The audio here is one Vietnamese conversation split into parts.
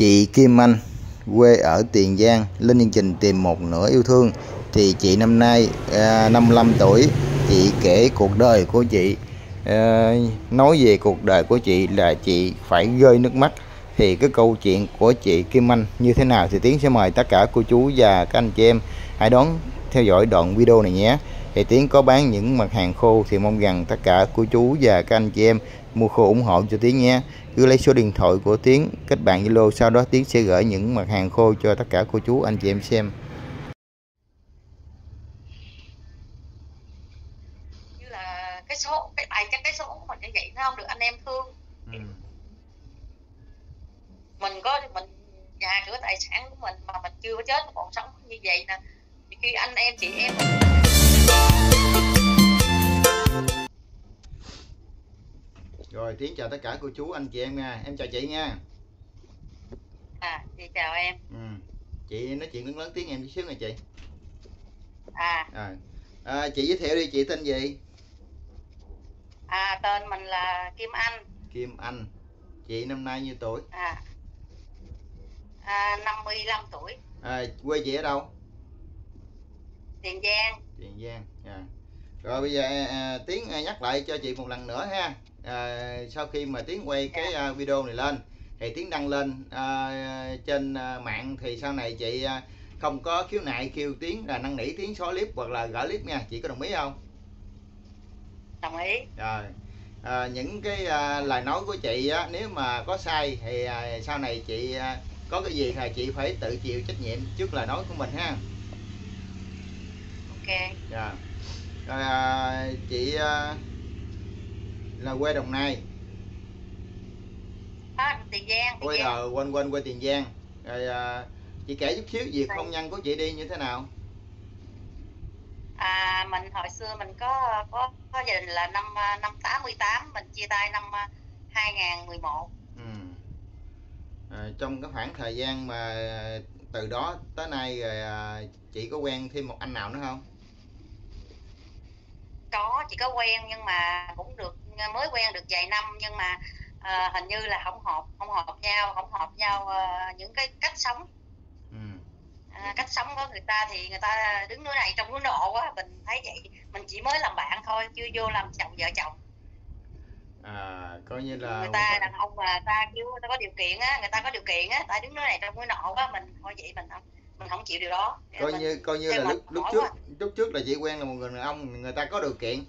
Chị Kim Anh, quê ở Tiền Giang, lên chương trình Tìm Một Nửa Yêu Thương. Thì chị năm nay 55 tuổi. Chị kể cuộc đời của chị, nói về cuộc đời của chị là chị phải rơi nước mắt. Thì cái câu chuyện của chị Kim Anh như thế nào thì Tiến sẽ mời tất cả cô chú và các anh chị em hãy đón theo dõi đoạn video này nhé. Thì Tiến có bán những mặt hàng khô thì mong rằng tất cả cô chú và các anh chị em mua khô ủng hộ cho Tiến nhé. Cứ lấy số điện thoại của Tiến kết bạn Zalo, sau đó Tiến sẽ gửi những mặt hàng khô cho tất cả cô chú anh chị em xem. Như là cái số cái tài cái số của mình như vậy nó không được anh em thương. Mình nhà cửa tài sản của mình mà mình chưa có chết mà còn sống như vậy nè, thì khi anh em chị em Rồi Tiến chào tất cả cô chú anh chị em nha, em chào chị nha. chị chào em. Chị nói chuyện lớn tiếng em chút xíu nè chị. Chị giới thiệu đi, chị tên gì? Tên mình là Kim Anh. Kim Anh. Chị năm nay nhiêu tuổi? 55 tuổi. Quê chị ở đâu? Tiền Giang. Tiền Giang. Rồi bây giờ Tiến nhắc lại cho chị một lần nữa ha. Sau khi mà Tiến quay cái video này lên thì Tiến đăng lên trên mạng, thì sau này chị không có khiếu nại kêu Tiến là năn nỉ Tiến xóa clip hoặc là gỡ clip nha, chị có đồng ý không? Đồng ý. Rồi những cái lời nói của chị á, nếu mà có sai thì sau này chị có cái gì thì chị phải tự chịu trách nhiệm trước lời nói của mình ha. Ok. Rồi chị là quê Đồng Nai. Tiền Giang. Quên Tiền Giang. Rồi chị kể chút xíu việc hôn nhân của chị đi như thế nào? Mình hồi xưa mình có gia đình là năm 88, mình chia tay năm 2011. Trong cái khoảng thời gian mà từ đó tới nay rồi chị có quen thêm một anh nào nữa không? Có, chị có quen nhưng mà cũng mới quen được vài năm, nhưng mà hình như là không hợp nhau những cái cách sống. Cách sống của người ta thì người ta đứng núi này trong núi nọ quá, mình thấy vậy. Mình chỉ mới làm bạn thôi, chưa vô làm vợ chồng. Coi như là người ta đàn ông mà ta kiểu người ta có điều kiện á, ta đứng núi này trong núi nọ quá, mình thôi vậy mình không chịu điều đó. Coi như là lúc trước là chị quen là một người đàn ông người ta có điều kiện.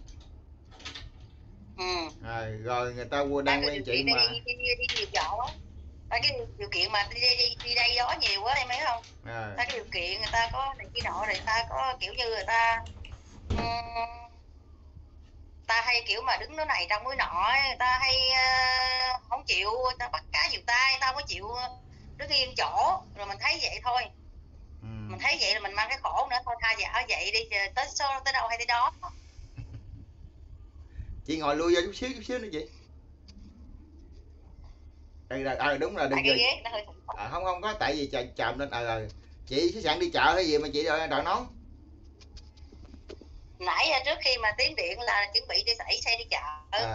Rồi người ta đang quen chị mà đi nhiều chỗ á, ta cái điều kiện mà đi đây đó nhiều quá em thấy không? Ta cái điều kiện người ta có này kia nọ, rồi ta có kiểu như người ta ta hay kiểu mà đứng núi này trong núi nọ, người ta hay không chịu, ta bắt cá nhiều tay, ta không có chịu đứng yên chỗ. Rồi mình thấy vậy thôi, mình thấy vậy là mình mang cái khổ nữa thôi, tha dạ vậy đi, tới đâu hay tới đó. Chị ngồi lui ra chút xíu nữa chị. Đúng rồi, đừng gì. Không có, tại vì chạm lên chị sẵn đi chợ hay gì mà chị đòi nón. Nãy trước khi mà tiến điện là chuẩn bị đi đẩy xe đi chợ.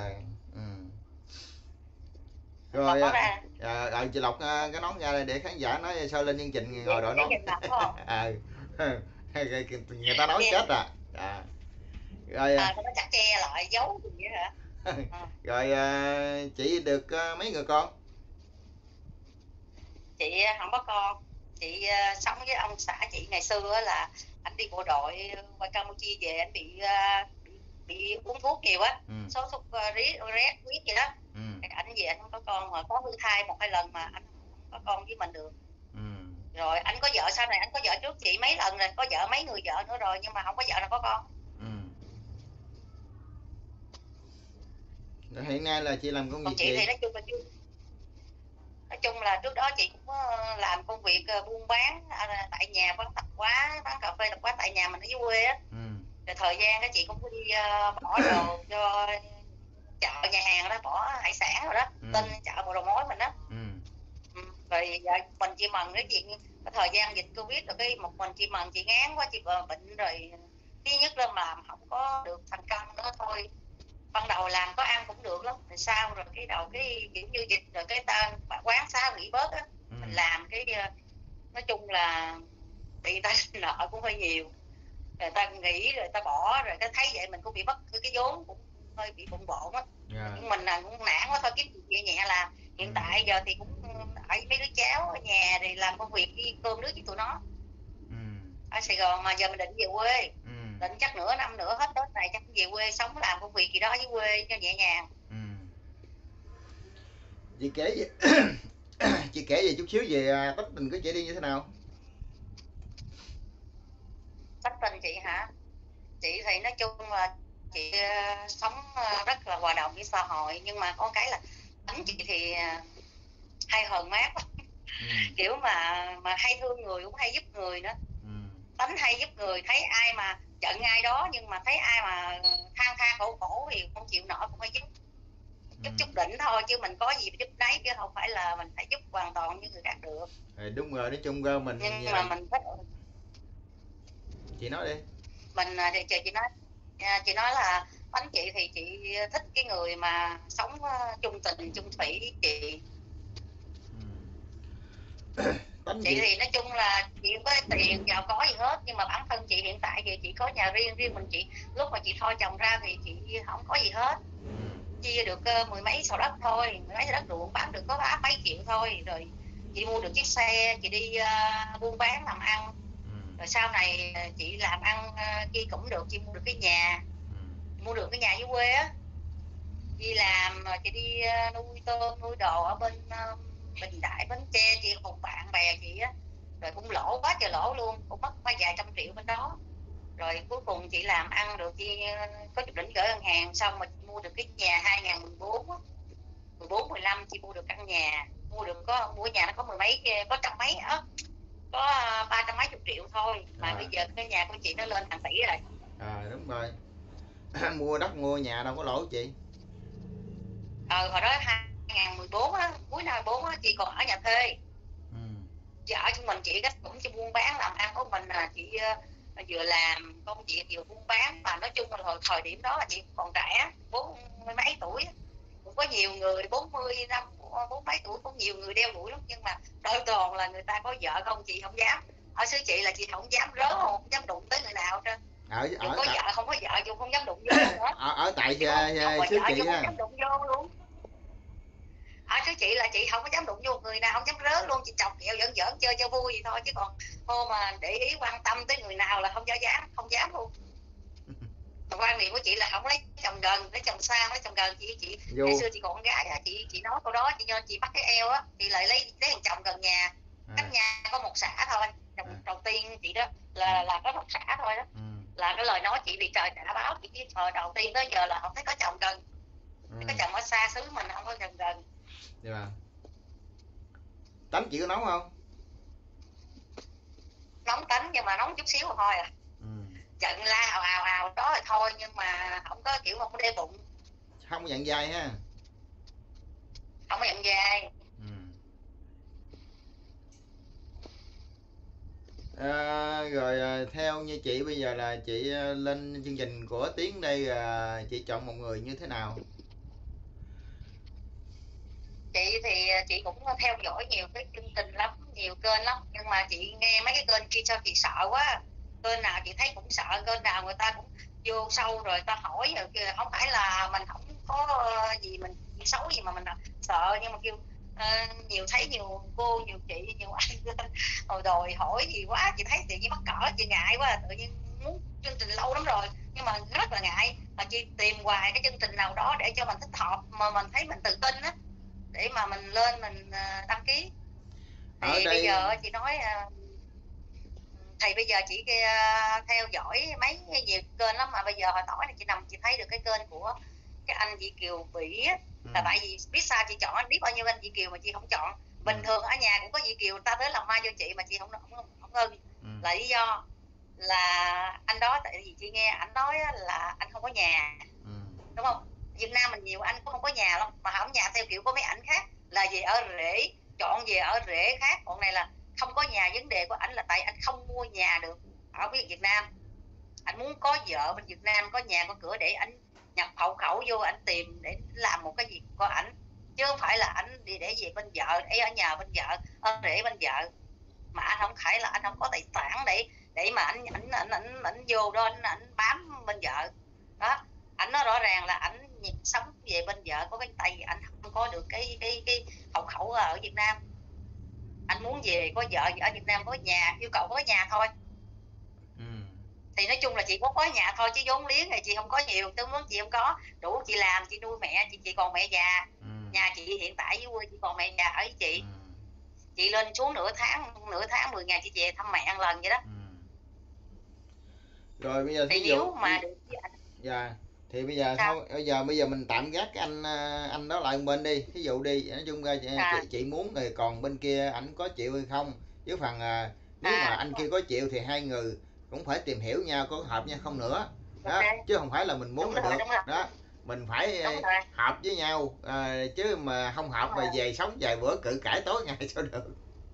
Rồi chị lọc cái nón ra đây để khán giả nói sao lên chương trình ngồi đội nón. Người ta nói chết rồi. Rồi nó chặt che lại giấu gì vậy hả? Rồi chị được mấy người con? Chị không có con. Chị sống với ông xã chị ngày xưa là anh đi bộ đội qua Campuchia về, anh bị uống thuốc nhiều á, số thuốc rét huyết gì đó. Anh về anh không có con, mà có hư thai 1-2 lần mà anh không có con với mình được. Rồi anh có vợ, sau này anh có vợ trước chị mấy lần rồi, có vợ mấy người vợ nữa rồi, nhưng mà không có vợ nào có con. Rồi hiện nay là chị làm công việc chị gì? Thì nói chung là trước đó chị cũng làm công việc buôn bán tại nhà, bán tạp hóa, bán cà phê tạp hóa tại nhà mình ở dưới quê á. Rồi thời gian đó chị cũng có đi bỏ đồ cho chợ nhà hàng đó, bỏ hải sản rồi đó, tên chợ bộ đầu mối mình đó. Rồi mình chị mần cái chuyện cái thời gian dịch Covid rồi, cái một mình chị mần, chị ngán quá, chị bệnh rồi. Thứ nhất là làm không có được thành công nữa thôi. Ban đầu làm có ăn cũng được lắm, rồi sau rồi cái đầu cái kiểu như dịch rồi cái quán xá nghỉ bớt á, mình làm cái nói chung là bị ta nợ cũng hơi nhiều, rồi ta nghĩ rồi ta bỏ, rồi ta thấy vậy mình cũng bị mất cái vốn, cũng hơi bị bộn bộn á. Nhưng mình là cũng nản quá thôi, kiếm việc nhẹ nhẹ làm. Hiện tại giờ thì cũng ở với mấy đứa cháu ở nhà thì làm công việc đi cơm nước với tụi nó ở Sài Gòn, mà giờ mình định về quê. Định chắc nửa năm nữa hết Tết này chắc về quê sống làm công việc gì đó với quê cho nhẹ nhàng. Chị kể về chị kể về chút xíu về tính tình của chị đi như thế nào? Tính tình chị hả? Chị thì nói chung là chị sống rất là hòa đồng với xã hội, nhưng mà có cái là tính chị thì hay hờn mát kiểu mà hay thương người, cũng hay giúp người nữa. Tính hay giúp người, thấy ai mà giận ai đó, nhưng mà thấy ai mà than than khổ khổ thì không chịu nổi cũng phải giúp chút đỉnh thôi, chứ mình có gì giúp nấy, chứ không phải là mình phải giúp hoàn toàn như người khác được. Đúng rồi, nói chung ra mình Nhưng mà mình thích. Chị nói đi. Mình thì chị nói là bánh chị thì chị thích cái người mà sống chung tình chung thủy với chị. Chị thì nói chung là chị không có tiền giàu có gì hết, nhưng mà bản thân chị hiện tại thì chị có nhà riêng, riêng mình chị. Lúc mà chị thôi chồng ra thì chị không có gì hết, chia được mười mấy sổ đất thôi, mười mấy sổ đất ruộng bán được có mấy triệu thôi. Rồi chị mua được chiếc xe, chị đi buôn bán làm ăn. Rồi sau này chị làm ăn kia cũng được, chị mua được cái nhà, mua được cái nhà dưới quê á. Đi làm rồi chị đi nuôi tôm nuôi đồ ở bên Bình Đại, Bến Tre, chị cùng bạn bè chị á. Rồi cũng lỗ quá trời lỗ luôn, cũng mất vài trăm triệu bên đó. Rồi cuối cùng chị làm ăn được, chị có chút đỉnh gửi ngân hàng, xong mà chị mua được cái nhà 2014 á, 14 15 chị mua được căn nhà, mua nhà nó có mười mấy, có trăm mấy á, có ba trăm mấy chục triệu thôi mà bây giờ cái nhà của chị nó lên hàng tỷ rồi. Đúng rồi. Mua đất mua nhà đâu có lỗ chị. Hồi đó 2014 á, cuối năm 14 á, chị còn ở nhà thuê. Chị ở chúng mình, chị cũng chỉ buôn bán làm ăn của mình là chị vừa làm công việc vừa buôn bán. Mà nói chung là thời điểm đó là chị còn trẻ, 40 mấy tuổi, cũng có nhiều người 40 năm, 40 mấy tuổi cũng nhiều người đeo đuổi lắm, nhưng mà đôi toàn là người ta có vợ không chị không dám. Ở xứ chị là chị không dám rớ, không dám đụng tới người nào hết. Dù có vợ không có vợ dù không dám đụng vô nữa. Ở tại xứ vợ chị không ha. dám đụng vô luôn. Ở chứ chị là chị không có dám đụng vô người nào, không dám rớ luôn, chị chọc kẹo giỡn giỡn chơi cho vui vậy thôi, chứ còn hôm mà để ý quan tâm tới người nào là không dám luôn. Quan niệm của chị là không lấy chồng gần, lấy chồng xa, lấy chồng gần. Chị ngày xưa chị còn con gái à, chị nói câu đó, chị bắt cái eo á, chị lại lấy thằng chồng gần nhà, cách nhà có một xã thôi. Chồng đầu tiên chị đó là có một xã thôi đó. Là cái lời nói chị bị trời trả báo chị, chứ thời đầu tiên tới giờ là không thấy có chồng gần, có chồng ở xa xứ mình không có chồng gần. Tánh chị có nóng không? Nóng tính nhưng mà nóng chút xíu thôi à. Giận la ào đó rồi thôi, nhưng mà không có kiểu không có để bụng. Không có giận dai ha. Không có giận dai. Rồi theo như chị bây giờ là chị lên chương trình của Tiến đây, chị chọn một người như thế nào? Chị thì chị cũng theo dõi nhiều cái chương trình lắm, nhiều kênh lắm, nhưng mà chị nghe mấy cái kênh kia sao chị sợ quá. Kênh nào chị thấy cũng sợ, kênh nào người ta cũng vô sâu rồi ta hỏi rồi kìa. Không phải là mình không có gì mình xấu gì mà mình sợ, nhưng mà kêu nhiều, thấy nhiều cô nhiều chị nhiều anh lên rồi đòi hỏi gì quá, chị thấy tự nhiên mắc cỡ, chị ngại quá. Tự nhiên muốn chương trình lâu lắm rồi nhưng mà rất là ngại, mà chị tìm hoài cái chương trình nào đó để cho mình thích hợp mà mình thấy mình tự tin á, để mà mình lên mình đăng ký. Thì bây giờ chị nói thì bây giờ chị theo dõi mấy nhiều kênh lắm, mà bây giờ hồi tối này chị nằm chị thấy được cái kênh của cái anh Việt Kiều Vĩ á. Là tại vì biết sao chị chọn, anh biết bao nhiêu anh Việt Kiều mà chị không chọn. Bình thường ở nhà cũng có Việt Kiều ta tới làm mai cho chị mà chị không ưng. Là lý do là anh đó, tại vì chị nghe anh nói là anh không có nhà, đúng không? Việt Nam mình nhiều anh cũng không có nhà lắm, mà không nhà theo kiểu có mấy ảnh khác là về ở rễ, chọn về ở rễ khác. Còn này là không có nhà, vấn đề của ảnh là tại anh không mua nhà được ở Việt Nam. Anh muốn có vợ bên Việt Nam, có nhà có cửa để anh nhập hộ khẩu vô, anh tìm để làm một cái gì của ảnh. chứ không phải là ảnh đi để về bên vợ, để ở nhà bên vợ, để bên vợ, mà anh không phải là anh không có tài sản để mà ảnh vô đó ảnh bám bên vợ đó. Ảnh nói rõ ràng là ảnh sống về bên vợ, có cái tay, ảnh không có được cái hộ khẩu ở Việt Nam. Anh muốn về có vợ ở Việt Nam, có nhà, yêu cầu có nhà thôi. Thì nói chung là chị có nhà thôi, chứ vốn liếng này chị không có nhiều, tương muốn chị không có đủ chị làm, chị nuôi mẹ chị còn mẹ già. Nhà chị hiện tại dưới quê chị còn mẹ già ở với chị lên xuống nửa tháng 10 ngày chị về thăm mẹ ăn lần vậy đó. Rồi bây giờ thì nếu mà được với anh, dạ, thì bây giờ sao? Thôi bây giờ mình tạm gác cái anh đó lại một bên đi, thí dụ đi, nói chung ra chị muốn thì còn bên kia ảnh có chịu hay không, chứ phần nếu mà anh kia có chịu thì hai người cũng phải tìm hiểu nhau, có hợp nhau không nữa đó, chứ không phải là mình muốn là được đó, mình phải hợp với nhau, chứ mà không hợp mà về sống vài bữa cự cãi tối ngày sao được.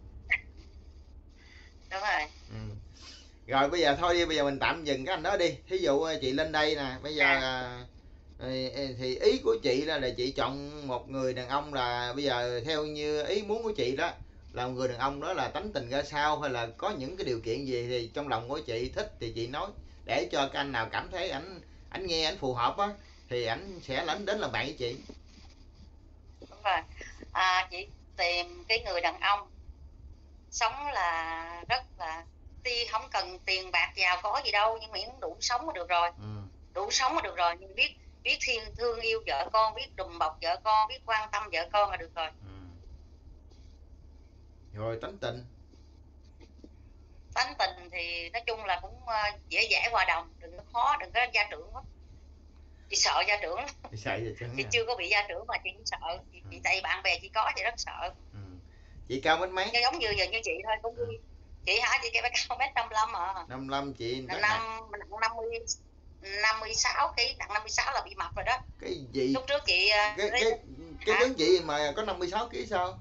Đúng rồi. Rồi bây giờ thôi đi, bây giờ mình tạm dừng cái anh đó đi. Thí dụ chị lên đây nè, bây giờ thì ý của chị là chị chọn một người đàn ông, là bây giờ theo như ý muốn của chị đó, là một người đàn ông đó là tánh tình ra sao, hay là có những cái điều kiện gì thì trong lòng của chị thích thì chị nói, để cho cái anh nào cảm thấy ảnh nghe ảnh phù hợp á thì ảnh sẽ đến làm bạn với chị. Đúng rồi. Chị tìm cái người đàn ông sống là rất là không cần tiền bạc giàu có gì đâu, nhưng miễn đủ sống là được rồi. Đủ sống là được rồi, nhưng biết thương yêu vợ con, biết đùm bọc vợ con, biết quan tâm vợ con là được rồi. Rồi tánh tình thì nói chung là cũng dễ dãi hòa đồng, đừng có khó, đừng có gia trưởng quá. Chị sợ gia trưởng. Chị chưa có bị gia trưởng mà chị cũng sợ. Chị tại bạn bè chị có, chị rất sợ. Chị cao mét mấy? Giống như giờ như chị thôi cũng vui. Chị hả? Chị cao 1m55 à. 55 chị mình nặng 56 kg, nặng 56 là bị mập rồi đó. Cái gì? Lúc trước chị cái tướng chị mà có 56 kg sao?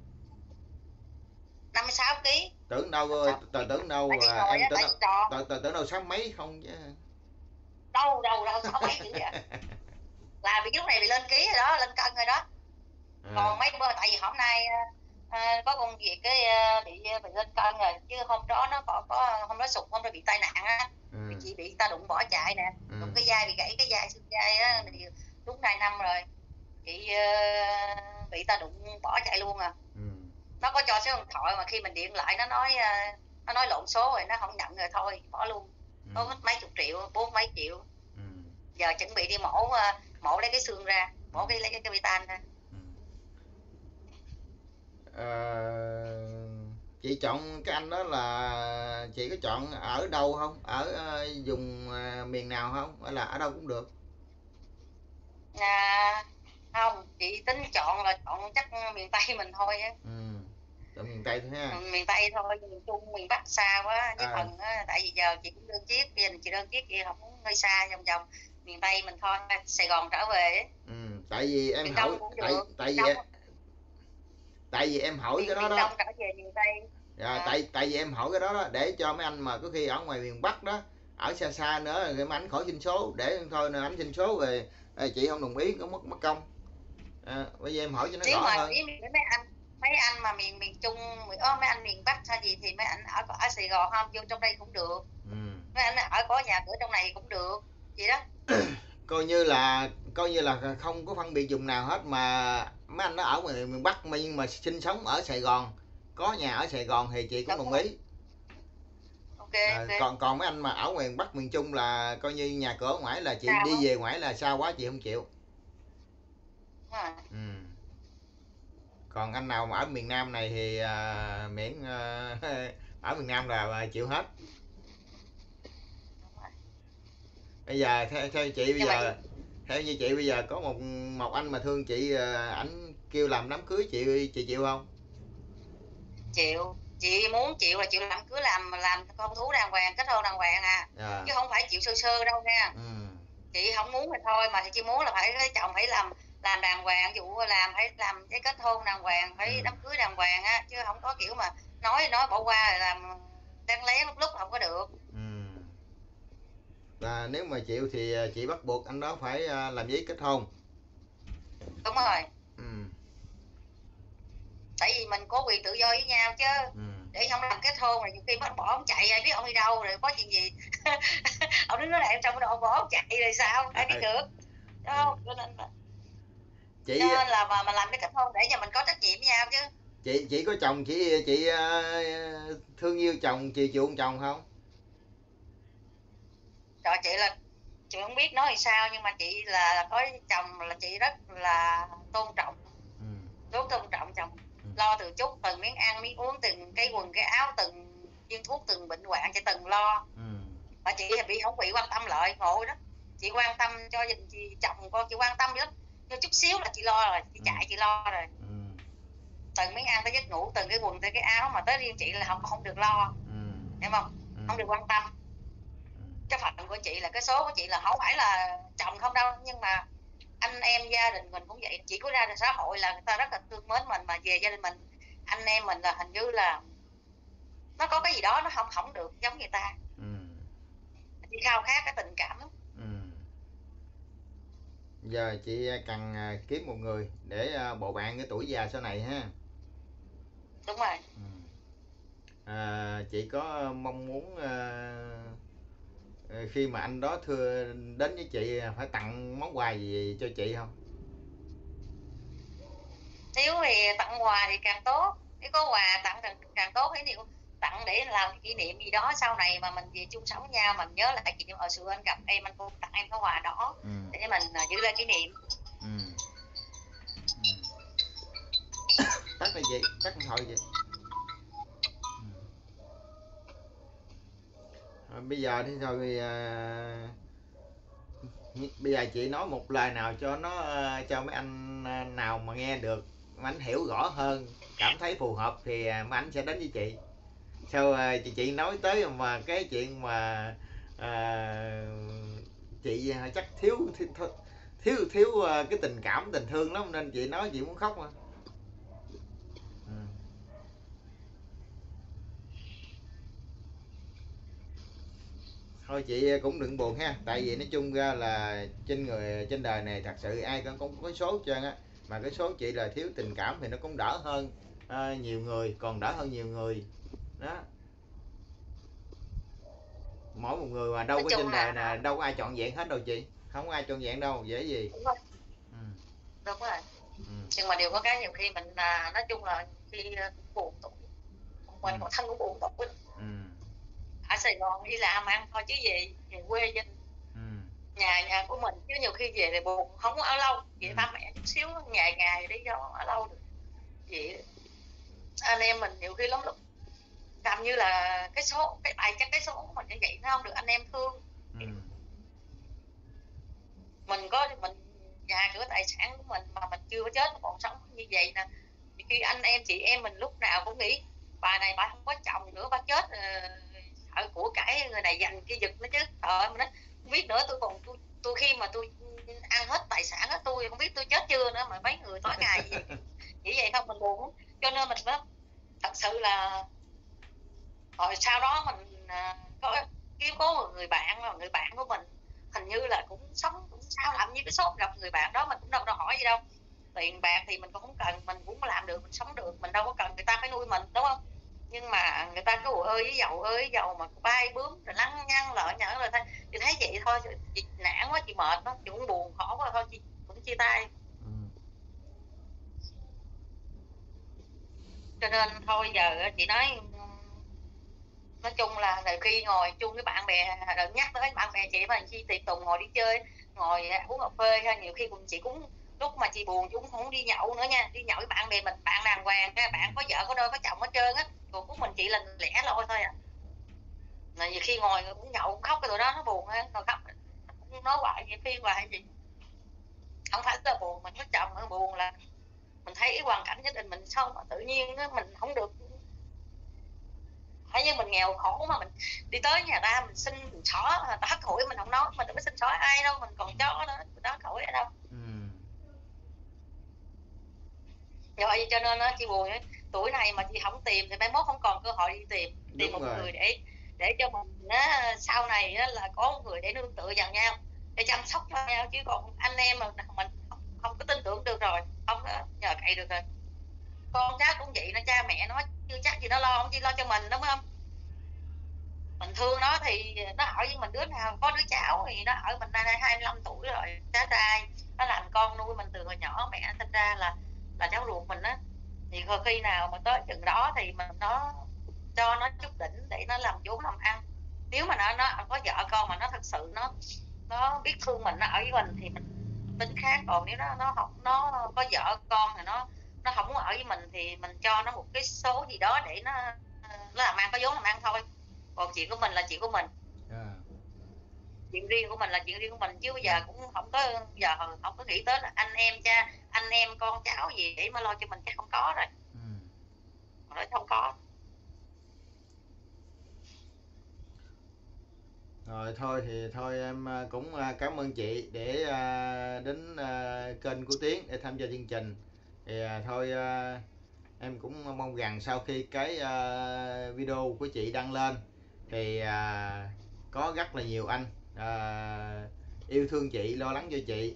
56 kg. Tưởng đâu tưởng đâu em tưởng đâu 6 mấy không chứ. Đâu 6 mấy dữ vậy. Là bị lúc này bị lên ký rồi đó, lên cân rồi đó. Còn mấy bữa tại vì hôm nay có công việc cái bị lên cân rồi, chứ hôm đó nó có hôm đó sụt, hôm đó bị tai nạn á. Chị bị ta đụng bỏ chạy nè, đụng cái vai, bị gãy cái vai, xương vai á, đúng 2 năm rồi. Chị bị ta đụng bỏ chạy luôn à. Nó có cho số điện thoại mà khi mình điện lại nó nói lộn số rồi, nó không nhận rồi thôi bỏ luôn. Có mất mấy chục triệu, 40 mấy triệu. Giờ chuẩn bị đi mổ lấy cái xương ra, lấy cái titan ra. Chị chọn cái anh đó là chị có chọn ở đâu không, ở vùng miền nào không, hay là ở đâu cũng được? Không, chị tính chọn chắc miền Tây mình thôi á. Chọn miền Tây thôi ha. Miền Tây thôi, miền Trung miền Bắc xa quá với phần á, tại vì giờ chị cũng đơn chiếc, gia đình chị đơn chiếc, chị không muốn hơi xa vòng miền Tây mình thôi, Sài Gòn trở về ấy. Tại vì em hỏi tại vì em hỏi cái đó đó trở về miền Tây. Tại vì em hỏi cái đó để cho mấy anh mà có khi ở ngoài miền Bắc đó, ở xa xa nữa rồi mấy anh khỏi xin số, để thôi anh xin số về chị không đồng ý có mất công. Bây giờ em hỏi cho nó rõ hơn. Mấy anh mà miền Trung, mấy anh miền Bắc hay gì thì mấy anh ở Sài Gòn không, vô trong đây cũng được. Mấy anh có nhà cửa trong này cũng được vậy đó. coi như là không có phân biệt vùng nào hết, mà mấy anh nó ở ngoài miền Bắc nhưng mà sinh sống ở Sài Gòn, có nhà ở Sài Gòn thì chị cũng đồng ý. Okay. Còn mấy anh mà ở miền Bắc miền Trung là coi như nhà cửa ở ngoài là chị sao đi về ngoài là xa quá chị không chịu. Còn anh nào mà ở miền Nam này thì miễn ở miền Nam là chịu hết. Bây giờ theo chị bây giờ, theo như chị bây giờ có một anh mà thương chị, ảnh kêu làm đám cưới chị chịu không? Chịu. Chị muốn chịu là chịu làm cưới, làm con thú đàng hoàng, kết hôn đàng hoàng chứ không phải chịu sơ đâu nha. Chị không muốn thì thôi, mà chị muốn là phải chồng phải làm đàng hoàng, ví dụ phải làm cái kết hôn đàng hoàng, phải đám cưới đàng hoàng á, chứ không có kiểu mà nói bỏ qua rồi làm đang lén lúc không có được. Và nếu mà chịu thì chị bắt buộc anh đó phải làm giấy kết hôn. Đúng rồi. tại vì mình có quyền tự do với nhau chứ. Để không làm kết hôn rồi nhiều khi bắt bỏ ông chạy, ai biết ông đi đâu rồi có chuyện gì ông đứng nói lại trong đầu bỏ ông chạy rồi sao, ai biết được, đúng không? Cho nên là mà làm cái kết hôn để nhà mình có trách nhiệm với nhau chứ. Chị có chồng, chị thương yêu chồng, chiều chuộng chồng không? Trời, chị không biết nói sao, nhưng mà chị là có chồng là chị rất là tôn trọng, rất tôn trọng chồng, lo từ chút từng miếng ăn miếng uống, từng cái quần cái áo, từng viên thuốc, từng bệnh hoạn chị từng lo. Mà chị không bị quan tâm lợi ngộ đó, chị quan tâm cho chị chồng con, chị quan tâm lắm, nhưng chút xíu là chị lo rồi, chị chạy chị lo rồi. Từng miếng ăn tới giấc ngủ, từng cái quần tới cái áo, mà tới riêng chị là không được lo, hiểu không? Không được quan tâm. Cái phận của chị là cái số của chị là không phải là chồng không đâu, nhưng mà anh em gia đình mình cũng vậy. Chỉ có ra xã hội là người ta rất là thương mến mình, mà về gia đình mình, anh em mình là hình như là nó có cái gì đó nó không được giống người ta. Chị khao khát cái tình cảm lắm. Giờ chị cần kiếm một người để bầu bạn cái tuổi già sau này ha. Đúng rồi. Chị có mong muốn khi mà anh đó đến với chị phải tặng món quà gì cho chị không? Nếu thì tặng quà thì càng tốt, nếu có quà tặng càng tốt. Thế thì tặng để làm kỷ niệm gì đó sau này mà mình về chung sống với nhau, mình nhớ lại kỷ niệm ở xưa anh gặp em, anh cũng tặng em cái quà đó để mình giữ lại kỷ niệm. Tắt này chị, tắt điện thoại chị. Bây giờ thì thôi, bây giờ chị nói một lời nào cho nó cho mấy anh nào mà nghe được, mà anh hiểu rõ hơn, cảm thấy phù hợp thì mấy anh sẽ đến với chị. Sao chị nói tới mà cái chuyện mà chị chắc thiếu cái tình cảm tình thương lắm, nên chị nói chị muốn khóc mà. Thôi chị cũng đừng buồn ha, tại vì nói chung ra là trên đời này thật sự ai cũng có số hết trơn á, mà cái số chị là thiếu tình cảm thì nó cũng đỡ hơn nhiều người, còn đỡ hơn nhiều người đó. Mỗi một người mà đâu có trên đời nè, đâu có ai trọn vẹn hết đâu chị, không có ai trọn vẹn đâu, dễ gì. Đúng rồi. Đúng rồi. Nhưng mà điều có cái nhiều khi mình nói chung là khi buồn tuổi, mình còn thân cũng buồn tuổi. Ở Sài Gòn đi làm ăn thôi chứ về quê chứ nhà của mình, chứ nhiều khi về thì buồn không có ở lâu, về ba mẹ chút xíu ngày đi cho ở lâu được. Vậy anh em mình nhiều khi lắm lúc làm như là cái số, cái bài chắc cái số của mình như vậy nó không được anh em thương. Mình nhà cửa tài sản của mình mà mình chưa có chết mà còn sống như vậy nè, khi anh em chị em mình lúc nào cũng nghĩ bà này bà không có chồng nữa, bà chết sợ của cải người này dành kia giật nó chứ. Mình nói không biết nữa, tôi khi mà tôi ăn hết tài sản á, tôi không biết tôi chết chưa nữa, mà mấy người tối ngày gì nghĩ vậy không, mình buồn. Cho nên mình nói thật sự là rồi sau đó mình có kiếm có một người bạn, mà người bạn của mình hình như là cũng sống cũng sao, làm như cái số gặp người bạn đó mình cũng đâu hỏi gì đâu, tiền bạc thì mình cũng không cần, mình cũng làm được, mình sống được, mình đâu có cần người ta phải nuôi mình, đúng không? Nhưng mà người ta cứ ơi với giàu mà bay bướm rồi lăng nhăng lỡ nhỡ rồi thôi. Chị thấy vậy thôi, chị nản quá, chị mệt đó, chị cũng buồn khổ quá, thôi chị cũng chia tay. Cho nên thôi giờ chị nói chung là khi ngồi chung với bạn bè, đừng nhắc tới bạn bè chị mà chi tiệc tùng ngồi đi chơi, ngồi uống cà phê ha, nhiều khi chị cũng lúc mà chị buồn chị cũng không đi nhậu nữa nha, đi nhậu với bạn bè mình, bạn đàng hoàng, bạn có vợ có đôi có chồng hết trơn á, còn của mình chị là lẻ loi thôi à. Là nhiều khi ngồi cũng nhậu cũng khóc, cái tụi đó nó buồn ha, rồi khóc nói hoài gì phiên hoài gì, không phải là buồn mình có chồng nữa, buồn là mình thấy cái hoàn cảnh gia đình mình sao mà tự nhiên mình không được. Thấy như mình nghèo khổ mà mình đi tới nhà ta mình xin mình xỏ, người ta hất hủi mình không nói, mình đừng có xin xỏ ai đâu, mình còn chó nữa, người ta hất hủi ở đâu. Rồi cho nên chị buồn ấy, tuổi này mà chị không tìm thì mai mốt không còn cơ hội đi tìm một người để cho mình sau này là có một người để nương tựa vào nhau, để chăm sóc cho nhau, chứ còn anh em mà mình không có tin tưởng được rồi, không có nhờ cậy được rồi. con cháu cũng vậy, nó cha mẹ nó chưa chắc gì nó lo, không chỉ lo cho mình, đúng không? Mình thương nó thì nó ở với mình, đứa nào có đứa cháu thì nó ở mình, nay 25 tuổi rồi, cháu trai nó làm con nuôi mình từ hồi nhỏ, mẹ sinh ra là cháu ruột mình á. Thì khi nào mà tới chừng đó thì mình cho nó chút đỉnh để nó làm vốn làm ăn. Nếu mà nó có vợ con mà nó thật sự nó biết thương mình, nó ở với mình thì mình tính khác. Còn nếu nó không, nó có vợ con thì nó không muốn ở với mình thì mình cho nó một cái số gì đó để nó làm ăn, có vốn làm ăn thôi. Còn chuyện của mình là chuyện của mình. Chuyện riêng của mình là chuyện riêng của mình, chứ bây giờ cũng không có, giờ không có nghĩ tới là anh em con cháu gì để mà lo cho mình, chắc không có rồi. Rồi không có. Rồi thôi thì thôi em cũng cảm ơn chị để đến kênh của Tiến để tham gia chương trình. Thì thôi em cũng mong rằng sau khi cái video của chị đăng lên thì có rất là nhiều anh yêu thương chị, lo lắng cho chị.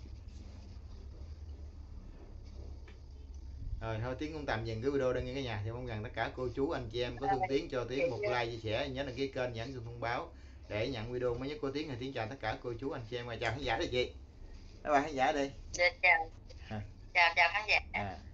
Rồi thôi Tiến cũng tạm dừng cái video đây nha cả nhà. Thì mong rằng tất cả cô chú anh chị em có thương Tiến cho Tiến một like, chia sẻ, nhớ đăng ký kênh, nhấn chuông thông báo để nhận video mới nhất của Tiến. Thì Tiến chào tất cả cô chú anh chị em và chào khán giả đi chị. Bye bye khán giả đi. Chào khán giả.